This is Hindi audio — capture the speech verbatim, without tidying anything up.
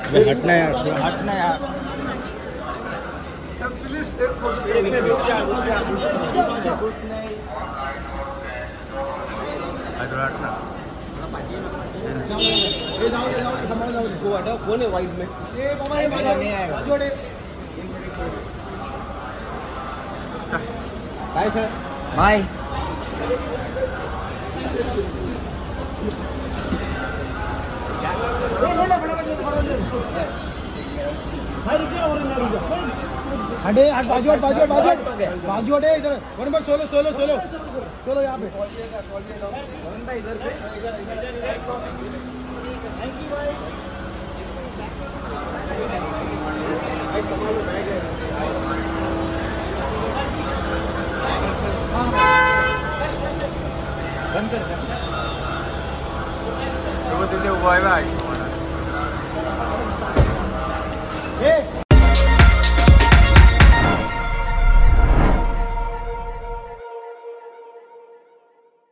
हटना यार, हटना यार। सब प्लीज एक फोटो चाहिए। हटना। ये जाओ जाओ सामान जाओ। वो हटाओ, कौन है वाइट में? ये मामा ये बाजू नहीं आएगा। जोड़े। Bye sir. बाय। हटे हट बाजू हट बाजू हट बाजू हट बाजू हटे इधर। One number solo solo solo solo यहाँ पे। बंद कर वो दे दे वो है भाई। ए